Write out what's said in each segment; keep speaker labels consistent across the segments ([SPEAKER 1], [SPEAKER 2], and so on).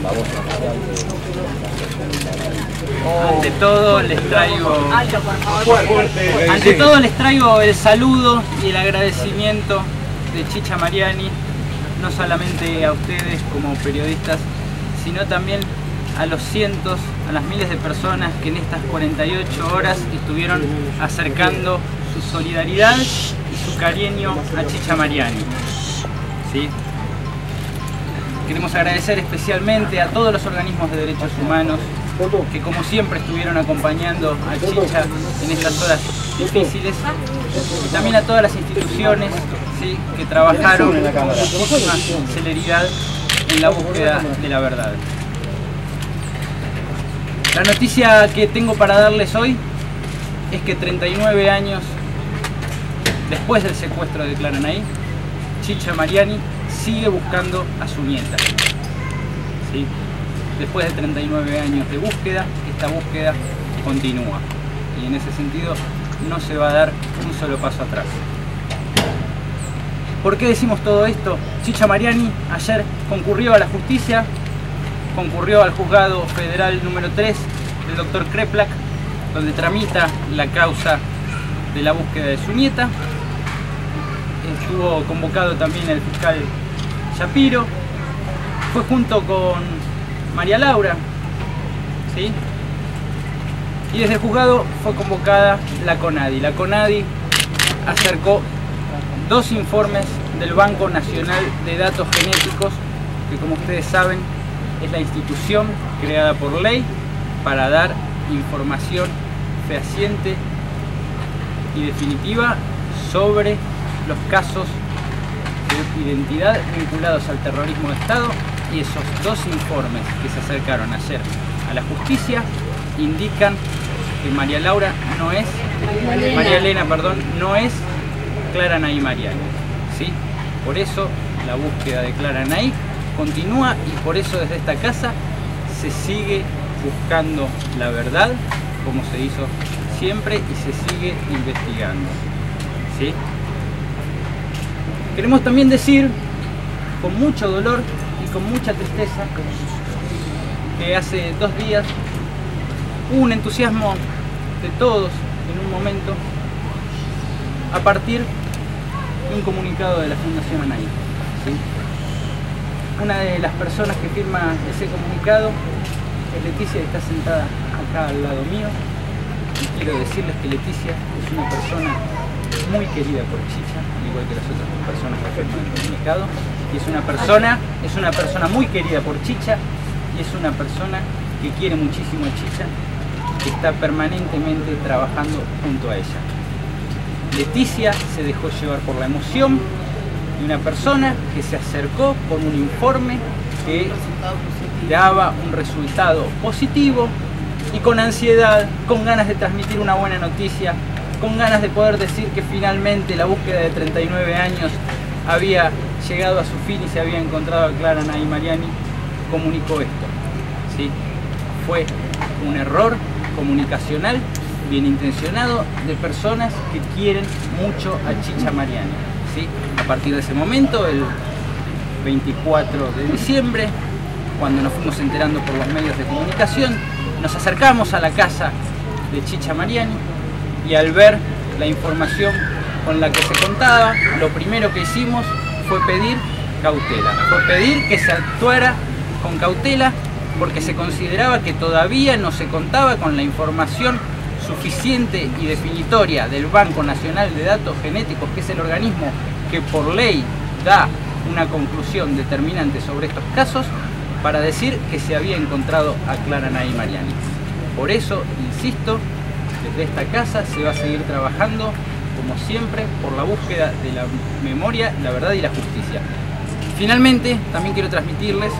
[SPEAKER 1] la voz oficial
[SPEAKER 2] Ante todo les traigo el saludo y el agradecimiento de Chicha Mariani, no solamente a ustedes como periodistas, sino también a los cientos, a las miles de personas que en estas 48 horas estuvieron acercando su solidaridad y su cariño a Chicha Mariani. ¿Sí? Queremos agradecer especialmente a todos los organismos de derechos humanos que como siempre estuvieron acompañando a Chicha en estas horas difíciles, y también a todas las instituciones, ¿sí?, que trabajaron con muchísima celeridad en la búsqueda de la verdad. La noticia que tengo para darles hoy es que 39 años después del secuestro de Clara Nay, Chicha Mariani sigue buscando a su nieta. ¿Sí? Después de 39 años de búsqueda, esta búsqueda continúa. Y en ese sentido no se va a dar un solo paso atrás. ¿Por qué decimos todo esto? Chicha Mariani ayer concurrió a la justicia, concurrió al juzgado federal número 3 del doctor Kreplak, donde tramita la causa de la búsqueda de su nieta. Estuvo convocado también el fiscal Shapiro, fue junto con María Laura, ¿sí? Y desde el juzgado fue convocada la CONADI. La CONADI acercó 2 informes del Banco Nacional de Datos Genéticos, que como ustedes saben es la institución creada por ley para dar información fehaciente y definitiva sobre los casos de identidad vinculados al terrorismo de Estado, y esos 2 informes que se acercaron ayer a la justicia indican que María Elena, no es Clara Nay Mariani, ¿sí? Por eso la búsqueda de Clara Nay continúa y por eso desde esta casa se sigue buscando la verdad, como se hizo siempre, y se sigue investigando, ¿sí? Queremos también decir, con mucho dolor y con mucha tristeza, que hace 2 días hubo un entusiasmo de todos en un momento a partir de un comunicado de la Fundación ANAI, ¿sí? Una de las personas que firma ese comunicado es Leticia, que está sentada acá al lado mío, y quiero decirles que Leticia es una persona muy querida por Chicha, al igual que las otras personas que firman el comunicado, y es una persona muy querida por Chicha, y es una persona que quiere muchísimo a Chicha, que está permanentemente trabajando junto a ella. Leticia se dejó llevar por la emoción de una persona que se acercó con un informe que daba un resultado positivo, y con ansiedad, con ganas de transmitir una buena noticia, con ganas de poder decir que finalmente la búsqueda de 39 años había llegado a su fin y se había encontrado a Clara Nay Mariani, comunicó esto, ¿sí? Fue un error comunicacional bien intencionado de personas que quieren mucho a Chicha Mariani, ¿sí? A partir de ese momento, el 24 de diciembre, cuando nos fuimos enterando por los medios de comunicación, nos acercamos a la casa de Chicha Mariani, y al ver la información con la que se contaba, lo primero que hicimos fue pedir cautela, fue pedir que se actuara con cautela, porque se consideraba que todavía no se contaba con la información suficiente y definitoria del Banco Nacional de Datos Genéticos, que es el organismo que por ley da una conclusión determinante sobre estos casos, para decir que se había encontrado a Clara Nay Mariani. Por eso, insisto, desde esta casa se va a seguir trabajando, como siempre, por la búsqueda de la memoria, la verdad y la justicia. Finalmente, también quiero transmitirles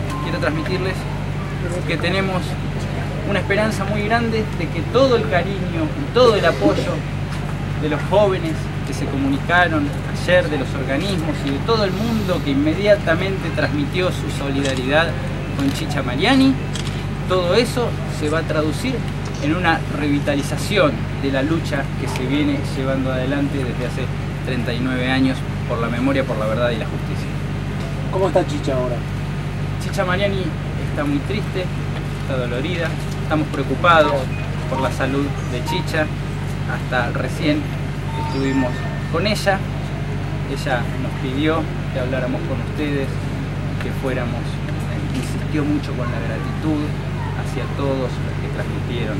[SPEAKER 2] que tenemos una esperanza muy grande de que todo el cariño y todo el apoyo de los jóvenes que se comunicaron ayer, de los organismos y de todo el mundo que inmediatamente transmitió su solidaridad con Chicha Mariani, todo eso se va a traducir en una revitalización de la lucha que se viene llevando adelante desde hace 39 años por la memoria, por la verdad y la justicia.
[SPEAKER 1] ¿Cómo está Chicha ahora?
[SPEAKER 2] Chicha Mariani está muy triste, está dolorida, estamos preocupados por la salud de Chicha. Hasta recién estuvimos con ella. Ella nos pidió que habláramos con ustedes, que fuéramos, insistió mucho con la gratitud hacia todos los que transmitieron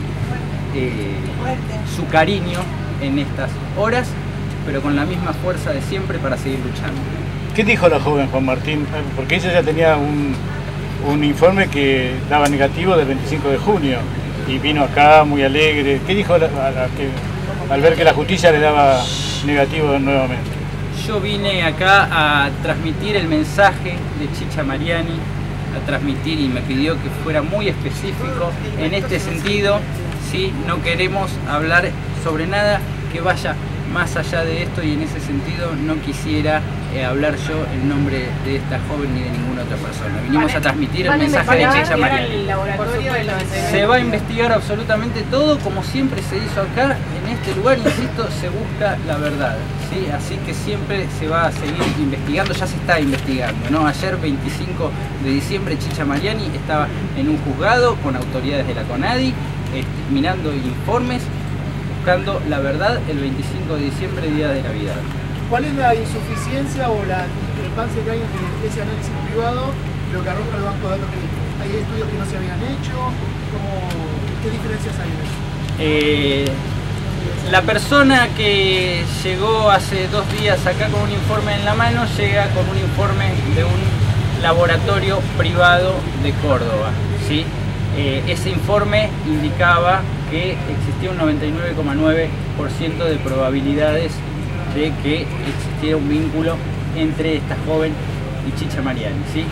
[SPEAKER 2] su cariño en estas horas, pero con la misma fuerza de siempre para seguir luchando.
[SPEAKER 1] ¿Qué dijo la joven, Juan Martín? Porque ella ya tenía un informe que daba negativo del 25 de junio y vino acá muy alegre. ¿Qué dijo al ver que la justicia le daba negativo nuevamente?
[SPEAKER 2] Yo vine acá a transmitir el mensaje de Chicha Mariani, a transmitir, y me pidió que fuera muy específico en este sentido. ¿Sí? No queremos hablar sobre nada que vaya más allá de esto, y en ese sentido no quisiera hablar yo en nombre de esta joven ni de ninguna otra persona. Vinimos a transmitir el mensaje de Chicha Mariani. Se va a investigar absolutamente todo, como siempre se hizo acá. En este lugar, insisto, se busca la verdad, ¿sí? Así que siempre se va a seguir investigando, ya se está investigando, ¿no? Ayer, 25 de diciembre, Chicha Mariani estaba en un juzgado con autoridades de la CONADI, mirando informes, buscando la verdad el 25 de diciembre, día de Navidad.
[SPEAKER 3] ¿Cuál es la insuficiencia o la discrepancia que hay entre ese análisis privado y lo que arroja el banco de datos genéticos? ¿Hay estudios que no se habían hecho? ¿Qué diferencias hay en eso?
[SPEAKER 2] La persona que llegó hace 2 días acá con un informe en la mano llega con un informe de un laboratorio privado de Córdoba, ¿sí? Ese informe indicaba que existía un 99,9% de probabilidades de que existiera un vínculo entre esta joven y Chicha Mariani, ¿sí?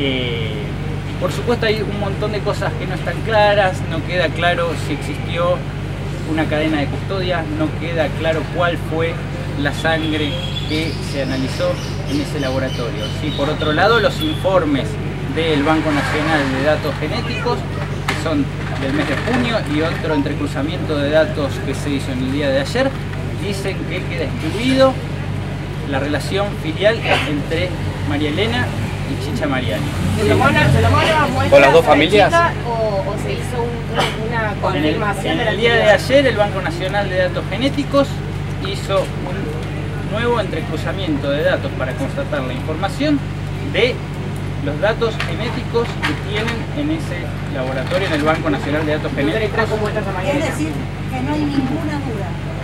[SPEAKER 2] Por supuesto hay un montón de cosas que no están claras, no queda claro si existió una cadena de custodia, no queda claro cuál fue la sangre que se analizó en ese laboratorio, ¿sí? Por otro lado, los informes del Banco Nacional de Datos Genéticos, que son del mes de junio, y otro entrecruzamiento de datos que se hizo en el día de ayer, dicen que queda excluido la relación filial entre María Elena y Chicha Mariani.
[SPEAKER 4] ¿Se tomó una
[SPEAKER 5] con las dos familias?
[SPEAKER 4] ¿O se hizo una confirmación?
[SPEAKER 2] En el día de ayer, el Banco Nacional de Datos Genéticos hizo un nuevo entrecruzamiento de datos para constatar la información de los datos genéticos que tienen en ese laboratorio, en el Banco Nacional de Datos Genéticos.
[SPEAKER 6] Es decir, que no hay ninguna duda.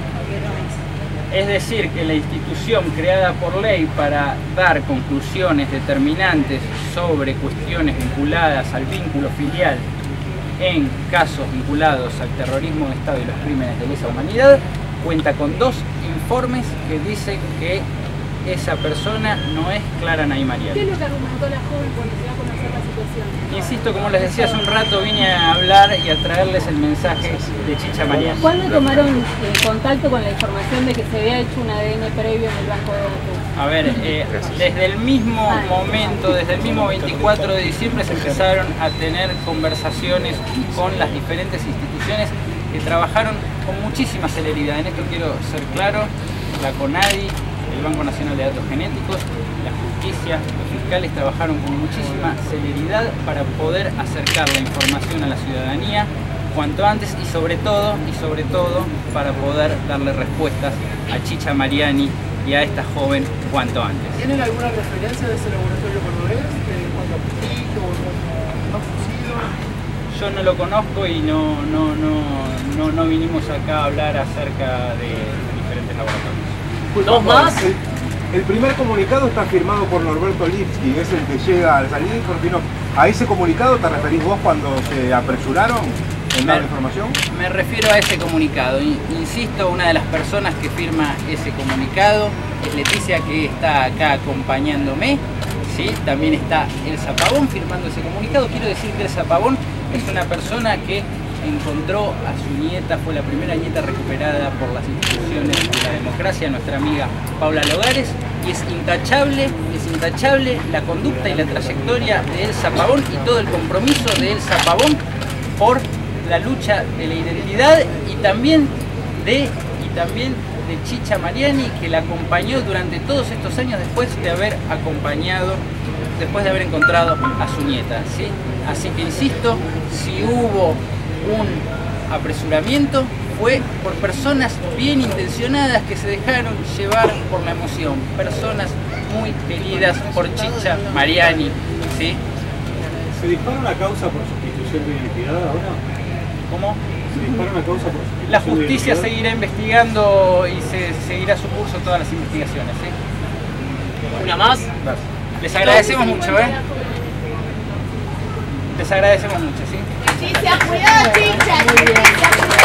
[SPEAKER 2] Es decir, que la institución creada por ley para dar conclusiones determinantes sobre cuestiones vinculadas al vínculo filial en casos vinculados al terrorismo de Estado y los crímenes de lesa humanidad, cuenta con 2 informes que dicen que esa persona no es Clara Nay Mariani.
[SPEAKER 7] ¿Qué es lo que argumentó la joven cuando se va a conocer la situación?
[SPEAKER 2] Insisto, como les decía hace un rato, vine a hablar y a traerles el mensaje de Chicha Mariani.
[SPEAKER 7] ¿Cuándo tomaron contacto con la información de que se había hecho un ADN previo en el banco de datos?
[SPEAKER 2] A ver, desde el mismo momento, desde el mismo 24 de diciembre se empezaron a tener conversaciones con las diferentes instituciones que trabajaron con muchísima celeridad. En esto quiero ser claro: la CONADI, el Banco Nacional de Datos Genéticos, la justicia, los fiscales trabajaron con muchísima celeridad para poder acercar la información a la ciudadanía cuanto antes, y sobre todo para poder darle respuestas a Chicha Mariani y a esta joven cuanto antes.
[SPEAKER 3] ¿Tienen alguna referencia de ese laboratorio cordobés? ¿Cuánto pico o no fusido?
[SPEAKER 2] Yo no lo conozco y no vinimos acá a hablar acerca de diferentes laboratorios.
[SPEAKER 5] ¿Dos más?
[SPEAKER 8] El primer comunicado está firmado por Norberto Lipski, es el que llega al salir, porque no. ¿A ese comunicado te referís vos cuando se apresuraron en dar la información?
[SPEAKER 2] Me refiero a ese comunicado. Insisto, una de las personas que firma ese comunicado es Leticia, que está acá acompañándome, ¿sí? También está Elsa Pavón firmando ese comunicado. Quiero decir que Elsa Pavón es una persona que encontró a su nieta, fue la primera nieta recuperada por las instituciones de la democracia, nuestra amiga Paula Logares, y es intachable la conducta y la trayectoria de Elsa Pavón y todo el compromiso de Elsa Pavón por la lucha de la identidad y también de Chicha Mariani, que la acompañó durante todos estos años después de haber acompañado después de haber encontrado a su nieta, ¿sí? Así que insisto, si hubo un apresuramiento fue por personas bien intencionadas que se dejaron llevar por la emoción, personas muy queridas por Chicha Mariani, ¿sí?
[SPEAKER 5] ¿Se dispara una causa por sustitución de identidad ahora?
[SPEAKER 2] ¿Cómo?
[SPEAKER 5] ¿Se dispara una causa por sustitución
[SPEAKER 2] La justicia
[SPEAKER 5] de identidad?
[SPEAKER 2] seguirá investigando y se seguirá su curso todas las investigaciones, ¿sí?
[SPEAKER 9] ¿Una más?
[SPEAKER 2] Les agradecemos mucho, ¿eh? Les agradecemos mucho, ¿sí?
[SPEAKER 4] Chicha, cuidado, Chicha.